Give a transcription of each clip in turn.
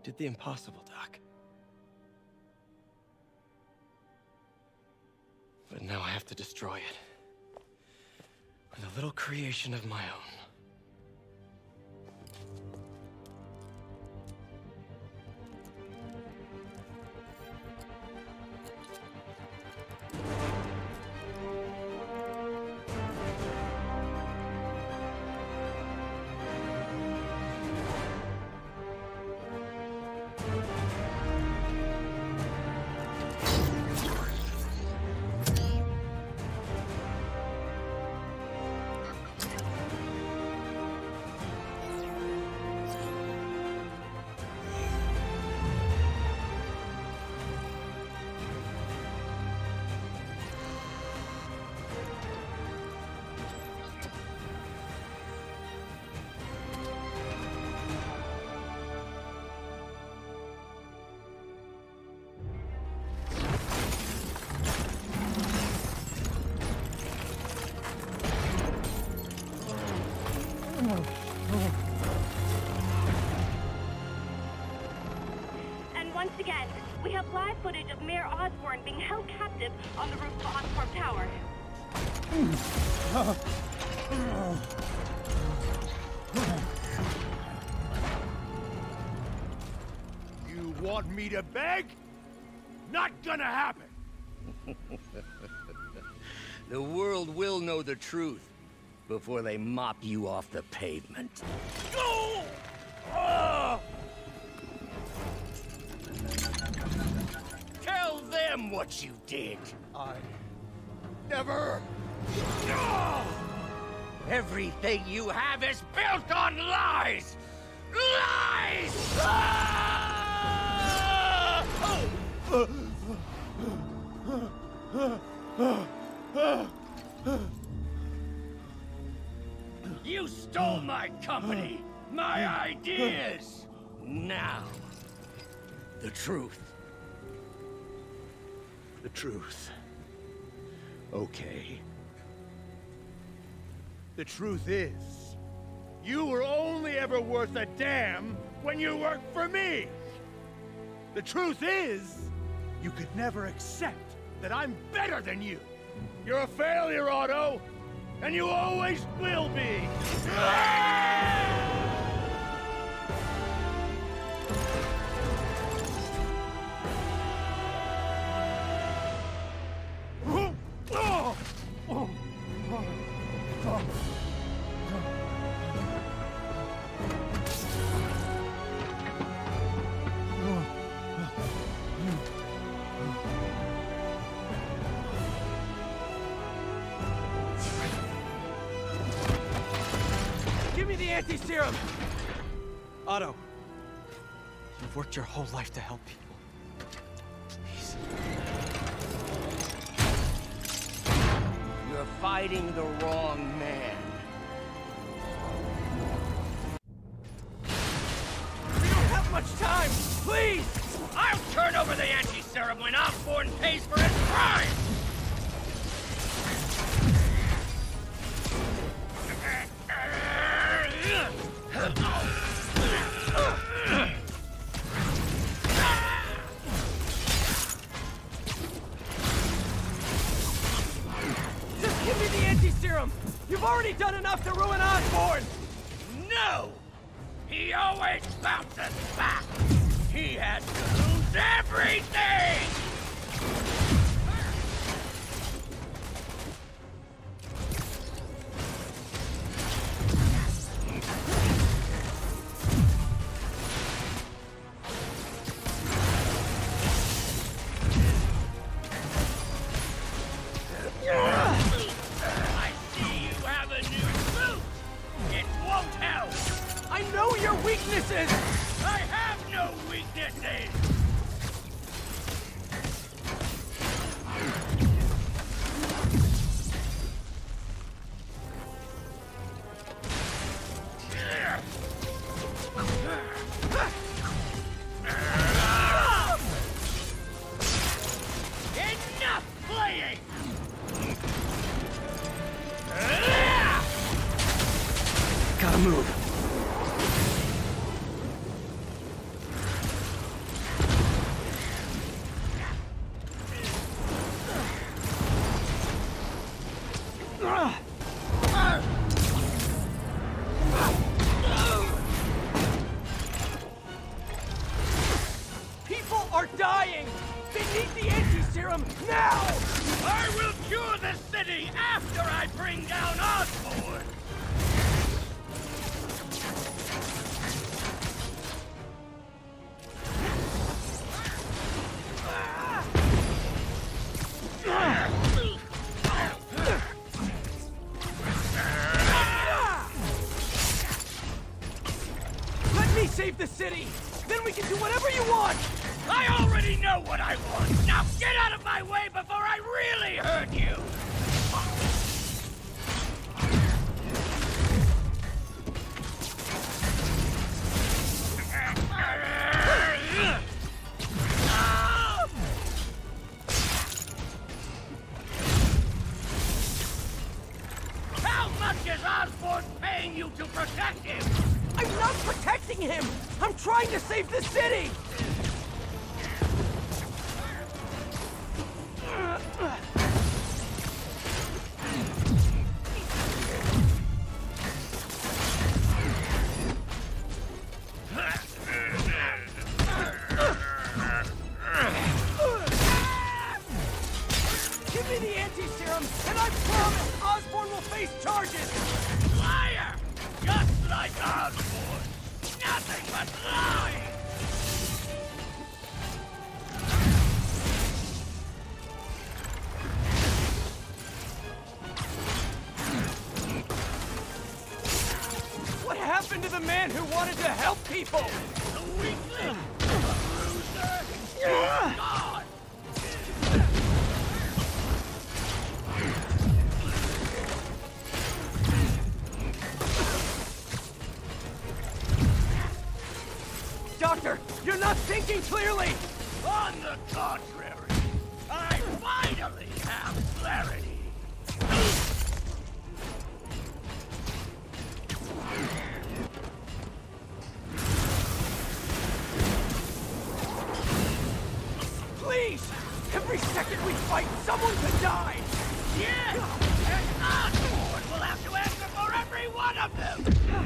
did the impossible, Doc. But now I have to destroy it. With a little creation of my own. Once again, we have live footage of Mayor Osborn being held captive on the roof of Oscorp Tower. You want me to beg? Not gonna happen! The world will know the truth before they mop you off the pavement. Go! Tell them what you did. I never... Everything you have is built on lies! Lies! You stole my company, my ideas! Now, the truth. The truth. Okay. The truth is, you were only ever worth a damn when you worked for me! The truth is, you could never accept that I'm better than you! You're a failure, Otto! And you always will be! Give me the anti-serum! Otto, you've worked your whole life to help people. Please. You're fighting the wrong man. We don't have much time! Please! I'll turn over the anti-serum when Osborn pays for his crime! Just give me the anti-serum! You've already done enough to ruin Osborn! No! He always bounces back! He has to lose everything! I see you have a new suit! It won't help! I know your weaknesses! I have no weaknesses! need the anti-serum now! I will cure the city after I bring down Osborn! Let me save the city! Then we can do whatever you want! I already know what I want! Now get out of my way before I really hurt you! How much is Osborn paying you to protect him? I'm not protecting him! I'm trying to save the city! Give me the anti-serum, and I promise Osborn will face charges! Liar! Just like Osborn! Nothing but lies! What happened to the man who wanted to help people? The weakling! The loser! God! Doctor, you're not thinking clearly! On the contrary, I finally have clarity. Please! Every second we fight, someone could die! Yes! And Osborn will have to answer for every one of them!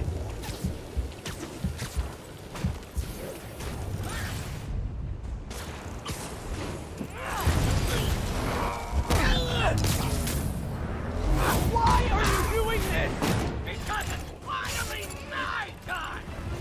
Why are you doing this? Because it's finally my time!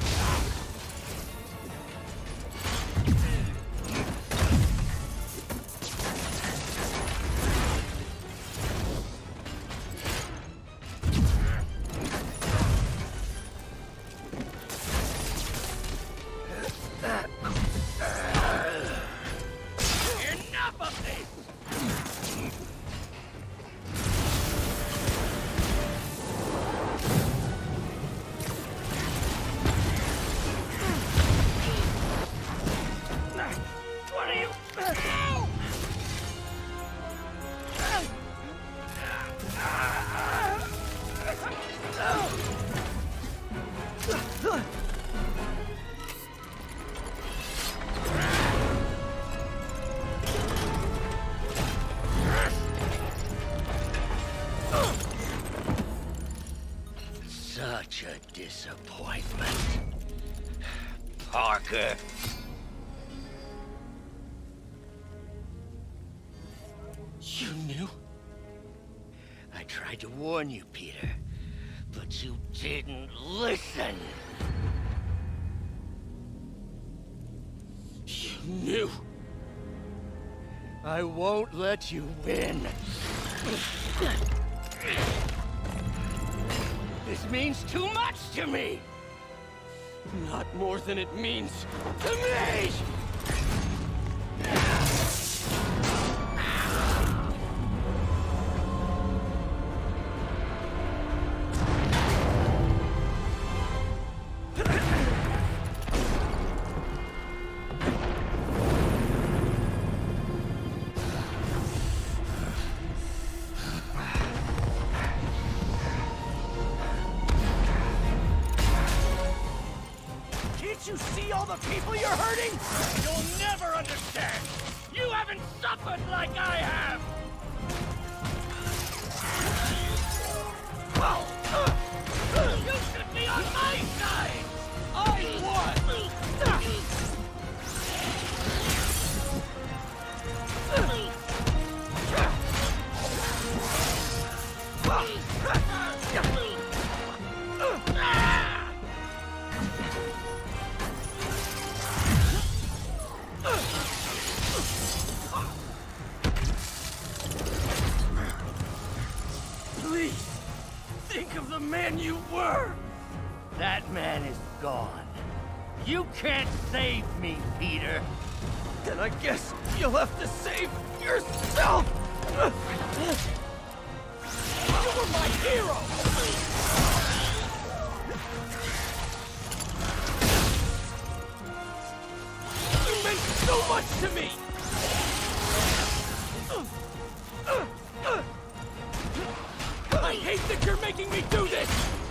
Enough of this! What are you... Such a disappointment. Parker. You knew? I tried to warn you, Peter, but you didn't listen. You knew? I won't let you win. This means too much to me! Not more than it means to me! Can't you see all the people you're hurting? You'll never understand! You haven't suffered like I have! You should be on my side! I won! the man you were! That man is gone. You can't save me, Peter. Then I guess you'll have to save yourself! You were my hero! You meant so much to me! I hate that you're making me do this!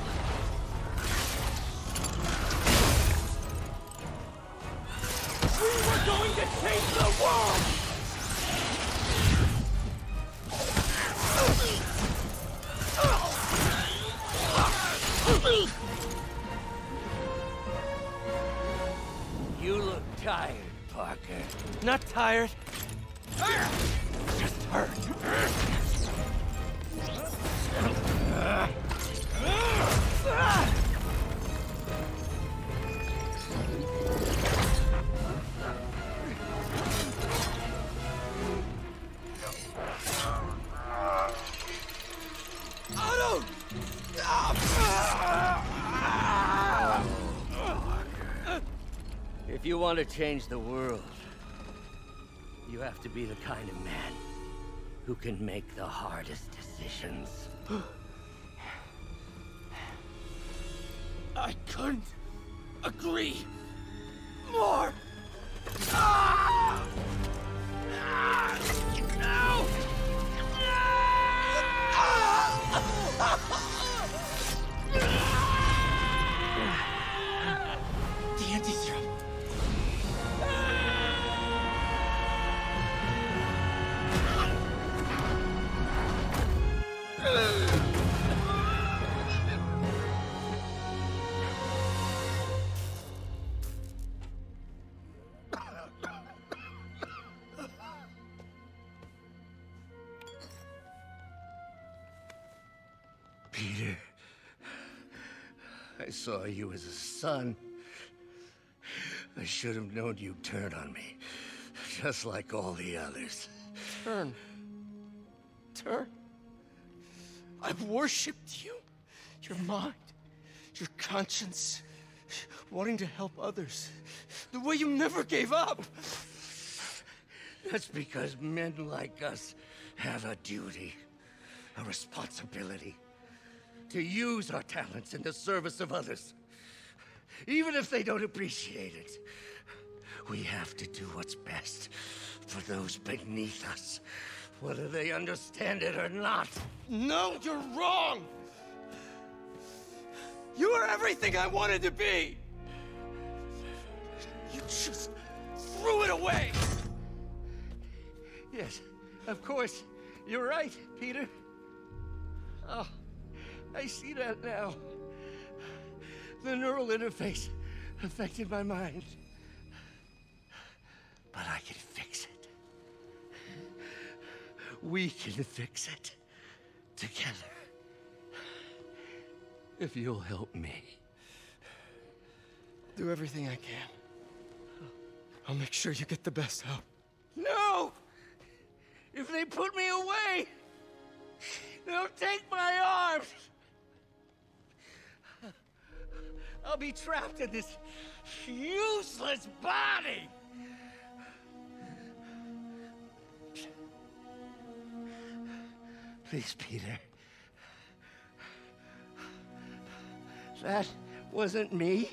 We were going to change the world! You look tired, Parker. Not tired. Just hurt. Otto! If you want to change the world, you have to be the kind of man who can make the hardest decisions. I couldn't agree more! No! The anti-serum. Peter, I saw you as a son. I should have known you'd turn on me, just like all the others. Turn. I've worshipped you. Your mind, your conscience, wanting to help others. The way you never gave up. That's because men like us have a duty, a responsibility, to use our talents in the service of others. Even if they don't appreciate it, we have to do what's best for those beneath us, whether they understand it or not. No, you're wrong! You are everything I wanted to be! You just threw it away! Yes, of course. You're right, Peter. Oh, I see that now. The neural interface affected my mind. But I can fix it. We can fix it. Together. If you'll help me. Do everything I can. I'll make sure you get the best help. No! If they put me away, they'll take my arms. I'll be trapped in this useless body. Please, Peter. That wasn't me.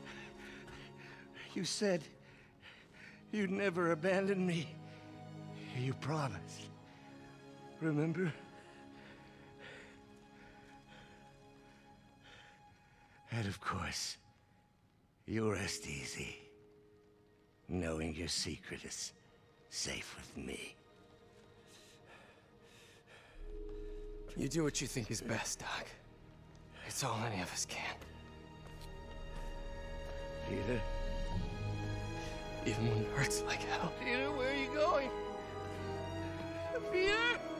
You said you'd never abandon me. You promised. Remember? And of course, you'll rest easy, knowing your secret is safe with me. You do what you think is best, Doc. It's all any of us can. Peter? Even when it hurts like hell. Peter, where are you going? Peter?